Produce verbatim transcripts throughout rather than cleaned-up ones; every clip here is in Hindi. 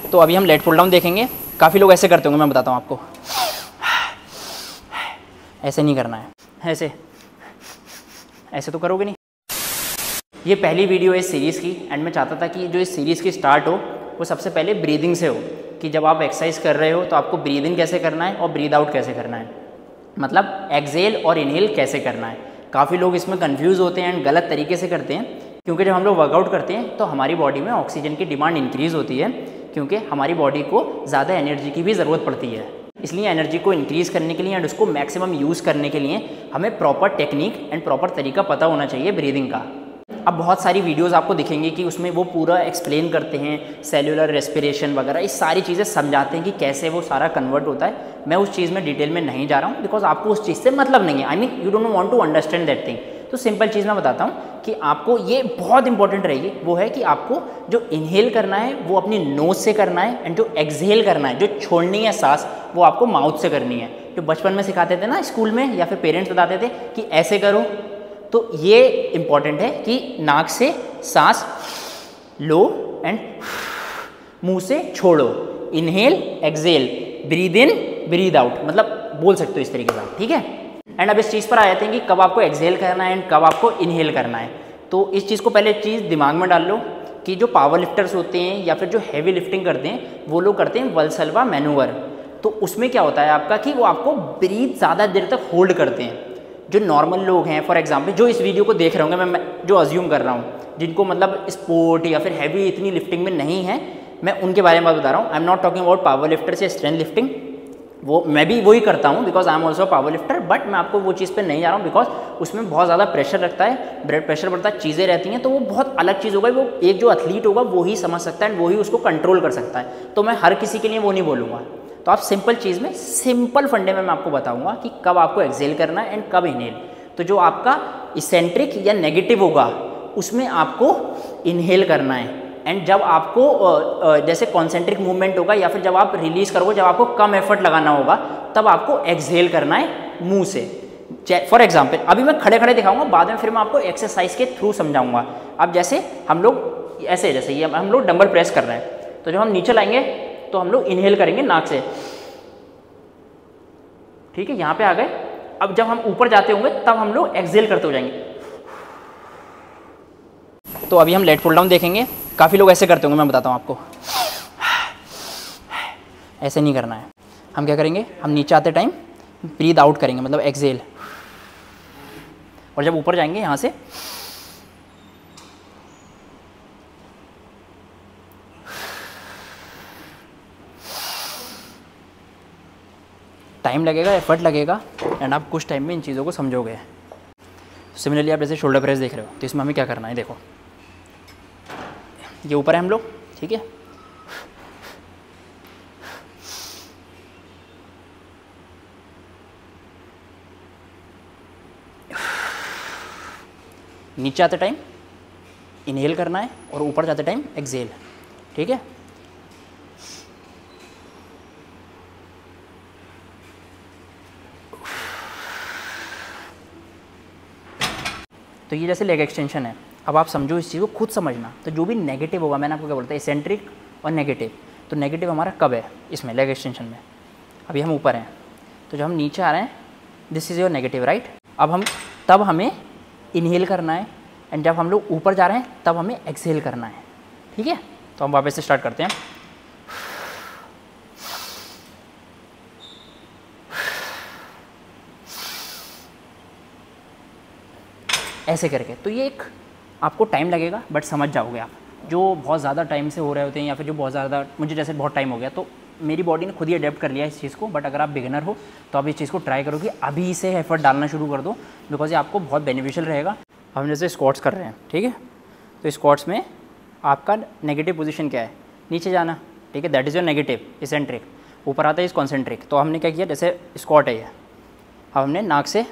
तो अभी हम लेट पुल डाउन देखेंगे। काफ़ी लोग ऐसे करते होंगे, मैं बताता हूँ आपको। ऐसे नहीं करना है, ऐसे ऐसे तो करोगे नहीं। ये पहली वीडियो है इस सीरीज़ की एंड मैं चाहता था कि जो इस सीरीज़ की स्टार्ट हो वो सबसे पहले ब्रीदिंग से हो, कि जब आप एक्सरसाइज कर रहे हो तो आपको ब्रीद इन कैसे करना है और ब्रीद आउट कैसे करना है, मतलब एक्सेल और इनहेल कैसे करना है। काफ़ी लोग इसमें कंफ्यूज होते हैं एंड गलत तरीके से करते हैं, क्योंकि जब हम लोग वर्कआउट करते हैं तो हमारी बॉडी में ऑक्सीजन की डिमांड इंक्रीज़ होती है, क्योंकि हमारी बॉडी को ज़्यादा एनर्जी की भी ज़रूरत पड़ती है। इसलिए एनर्जी को इंक्रीज़ करने के लिए एंड उसको मैक्सिमम यूज़ करने के लिए हमें प्रॉपर टेक्निक एंड प्रॉपर तरीका पता होना चाहिए ब्रीदिंग का। अब बहुत सारी वीडियोस आपको दिखेंगी कि उसमें वो पूरा एक्सप्लेन करते हैं, सेल्यूलर रेस्पिरेशन वगैरह, ये सारी चीज़ें समझाते हैं कि कैसे वो सारा कन्वर्ट होता है। मैं उस चीज़ में डिटेल में नहीं जा रहा हूँ, बिकॉज आपको उस चीज़ से मतलब नहीं है। I mean you don't want to understand that thing. तो सिंपल चीज़ मैं बताता हूँ कि आपको ये बहुत इंपॉर्टेंट रहेगी, वो है कि आपको जो इनहेल करना है वो अपनी नोज से करना है एंड जो एक्सहेल करना है, जो छोड़नी है सांस, वो आपको माउथ से करनी है। जो बचपन में सिखाते थे ना स्कूल में, या फिर पेरेंट्स बताते थे कि ऐसे करो, तो ये इम्पॉर्टेंट है कि नाक से सांस लो एंड मुंह से छोड़ो। Inhale exhale, breathe in breathe out, मतलब बोल सकते हो इस तरीके से, ठीक है। एंड अब इस चीज़ पर आ जाते हैं कि कब आपको एक्सहेल करना है एंड कब आपको इनहेल करना है। तो इस चीज़ को पहले चीज़ दिमाग में डाल लो कि जो पावर लिफ्टर्स होते हैं या फिर जो हैवी लिफ्टिंग करते हैं वो लोग करते हैं वल्सल्वा मैनूवर। तो उसमें क्या होता है आपका कि वो आपको ब्रीथ ज़्यादा देर तक होल्ड करते हैं। जो नॉर्मल लोग हैं, फॉर एग्जांपल जो इस वीडियो को देख रहे होंगे, मैं जो अज्यूम कर रहा हूँ, जिनको मतलब स्पोर्ट या फिर हैवी इतनी लिफ्टिंग में नहीं है, मैं उनके बारे में बता रहा हूँ। I am not talking about power lifter से स्ट्रेंथ लिफ्टिंग, वो मैं भी वही करता हूँ because I am also power lifter, but मैं आपको वो चीज़ पे नहीं जा रहा हूँ बिकॉज उसमें बहुत ज़्यादा प्रेशर लगता है, ब्लड प्रेशर बढ़ता है, चीज़ें रहती हैं, तो वो बहुत अलग चीज़ होगा। वो एक जो एथलीट होगा वो ही समझ सकता है एंड वो ही उसको कंट्रोल कर सकता है। तो मैं हर किसी के लिए वो नहीं बोलूँगा। तो आप सिंपल चीज़ में, सिंपल फंडे में मैं आपको बताऊँगा कि कब आपको एक्सहेल करना है एंड कब इनहेल। तो जो आपका इसेंट्रिक या नेगेटिव होगा उसमें आपको इनहेल करना है, एंड जब आपको जैसे कॉन्सेंट्रिक मूवमेंट होगा या फिर जब आप रिलीज करोगे, जब आपको कम एफर्ट लगाना होगा, तब आपको एक्सहेल करना है मुंह से। फॉर एग्जांपल अभी मैं खड़े खड़े दिखाऊंगा, बाद में फिर मैं आपको एक्सरसाइज के थ्रू समझाऊंगा। अब जैसे हम लोग ऐसे, जैसे ये हम लोग डंबल प्रेस कर रहे हैं, तो जब हम नीचे लाएंगे तो हम लोग इनहेल करेंगे नाक से, ठीक है, यहाँ पे आ गए। अब जब हम ऊपर जाते होंगे तब हम लोग एक्सहेल करते हो जाएंगे। तो अभी हम लेट पुल डाउन देखेंगे। काफ़ी लोग ऐसे करते होंगे, मैं बताता हूँ आपको। ऐसे नहीं करना है। हम क्या करेंगे, हम नीचे आते टाइम ब्रीद आउट करेंगे, मतलब एक्सहेल, और जब ऊपर जाएंगे यहाँ से टाइम लगेगा, एफर्ट लगेगा, एंड आप कुछ टाइम में इन चीज़ों को समझोगे। सिमिलरली आप जैसे शोल्डर प्रेस देख रहे हो, तो इसमें हमें क्या करना है, देखो ये ऊपर है हम लोग, ठीक है, नीचे आते टाइम इनहेल करना है और ऊपर जाते टाइम एक्सहेल, ठीक है। तो ये जैसे लेग एक्सटेंशन है। अब आप समझो इस चीज़ को, खुद समझना। तो जो भी नेगेटिव होगा, मैंने आपको क्या बोलता है, इसेंट्रिक और नेगेटिव। तो नेगेटिव हमारा कब है, इसमें लेग एक्सटेंशन में। अभी हम ऊपर हैं, तो जब हम नीचे आ रहे हैं, this is your negative, right. अब हम तब हमें इनहेल करना है, एंड जब हम लोग ऊपर जा रहे हैं तब हमें एक्सहेल करना है, ठीक है। तो हम वापस से स्टार्ट करते हैं। ऐसे करके। तो ये एक आपको टाइम लगेगा, बट समझ जाओगे आप। जो बहुत ज़्यादा टाइम से हो रहे होते हैं या फिर जो बहुत ज़्यादा, मुझे जैसे बहुत टाइम हो गया, तो मेरी बॉडी ने खुद ही अडेप्ट कर लिया इस चीज़ को। बट अगर आप बिगिनर हो तो आप इस चीज़ को ट्राई करो कि अभी से एफर्ट डालना शुरू कर दो, बिकॉज ये आपको बहुत बेनिफिशियल रहेगा। हम जैसे स्क्वाट्स कर रहे हैं, ठीक है, तो स्क्वाट्स में आपका नेगेटिव पोजीशन क्या है, नीचे जाना, ठीक है, that is your negative eccentric. ऊपर आता है इस कॉन्सेंट्रिक। तो हमने क्या किया, जैसे स्क्वाट है ये, अब हमने नाक से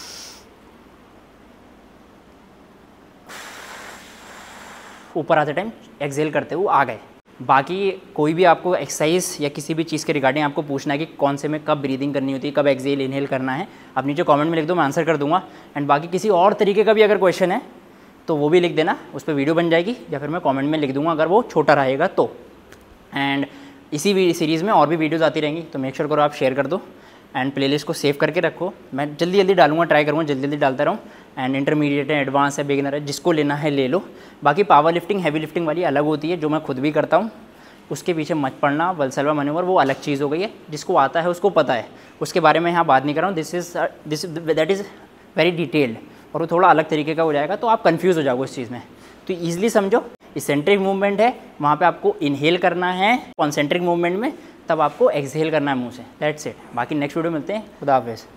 ऊपर आते टाइम एक्सहेल करते हुए आ गए। बाकी कोई भी आपको एक्सरसाइज या किसी भी चीज़ के रिगार्डिंग आपको पूछना है कि कौन से में कब ब्रीदिंग करनी होती है, कब एक्सहेल इनहेल करना है, आप नीचे कमेंट में लिख दो, मैं आंसर कर दूंगा। एंड बाकी किसी और तरीके का भी अगर क्वेश्चन है तो वो भी लिख देना, उस पर वीडियो बन जाएगी, या फिर मैं कमेंट में लिख दूंगा अगर वो छोटा रहेगा तो। एंड इसी सीरीज़ में और भी वीडियोज़ आती रहेंगी, तो मेक श्योर करो आप शेयर कर दो एंड प्लेलिस्ट को सेव करके रखो। मैं जल्दी जल्दी डालूंगा, ट्राई करूँगा जल्दी जल्दी डालता रहूँ। एंड इंटरमीडिएट है, एडवांस है, बिगिनर है, जिसको लेना है ले लो। बाकी पावर लिफ्टिंग, हैवी लिफ्टिंग वाली अलग होती है, जो मैं खुद भी करता हूँ, उसके पीछे मत पड़ना। वल्सलवा मैन्यूवर वो अलग चीज़ हो गई है, जिसको आता है उसको पता है, उसके बारे में यहाँ बात नहीं कर रहा हूँ। This is this that is very detailed, और वो थोड़ा अलग तरीके का हो जाएगा, तो आप कंफ्यूज हो जाओगे इस चीज़ में। तो ईजिली समझो, इसेंट्रिक मूवमेंट है, वहाँ पे आपको इनहेल करना है, कॉन्सेंट्रिक मूवमेंट में तब आपको एक्सहेल करना है मुंह से। That's it. बाकी नेक्स्ट वीडियो मिलते हैं। खुदा हाफिज़।